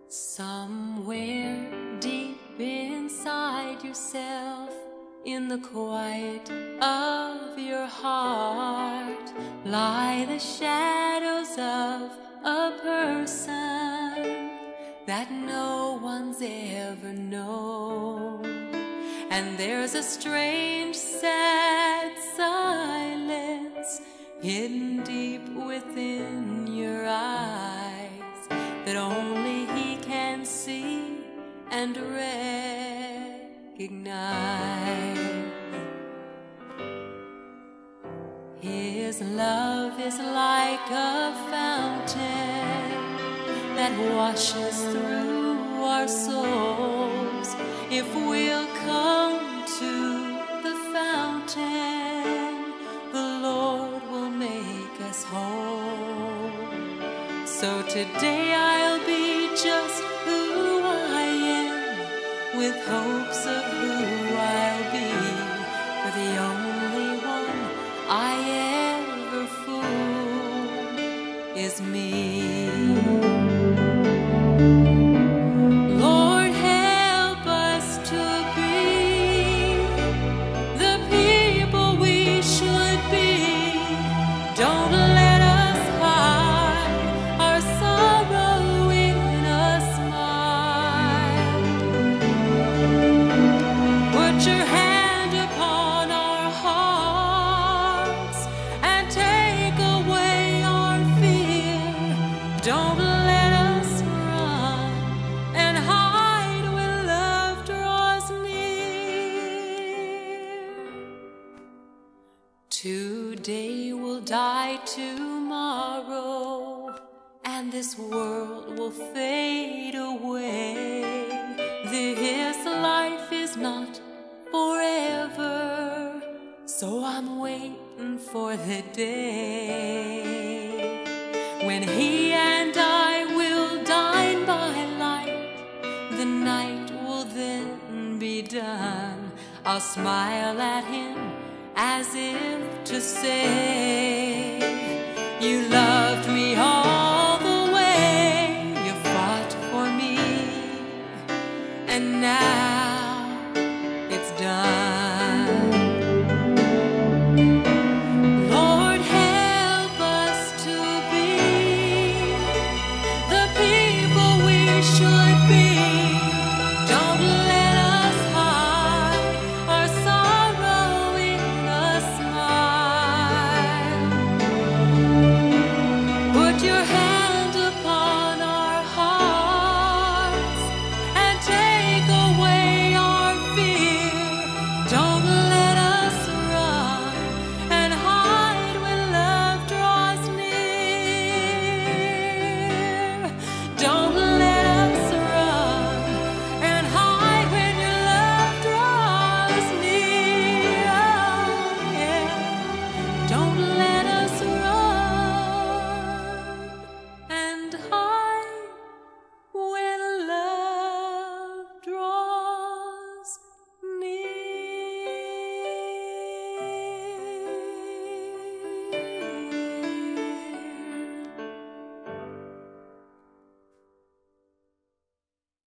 Somewhere deep inside yourself, in the quiet of your heart, lie the shadows of a person that no one's ever known. And there's a strange, sad silence hidden deep within your eyes that only He can see and recognize. His love is like a fountain that washes through our souls. If we'll come to the fountain, the Lord will make us whole. So today I'll be just who I am, with hopes of who I'll be, for the only one I ever fool is me. Lord, help us to be the people we should be. Don't let us hide our sorrow in a smile. Put your hand upon our hearts and take away our fear. Don't let us run and hide when love draws near. Today will die tomorrow, and this world will fade away. This life is not forever, so I'm waiting for the day when He and I will dine by light. The night will then be done. I'll smile at Him as if to say, you loved me all the way, you fought for me, and now it's done. Lord, help us to be the people we should be.